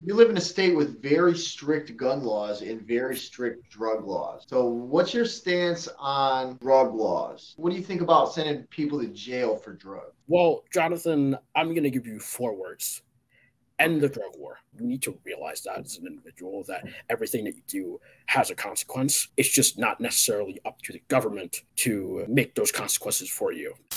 You live in a state with very strict gun laws and very strict drug laws. So, what's your stance on drug laws? What do you think about sending people to jail for drugs? Well, Jonathan, I'm going to give you 4 words. End the Okay. drug war. You need to realize that as an individual, that everything that you do has a consequence. It's just not necessarily up to the government to make those consequences for you.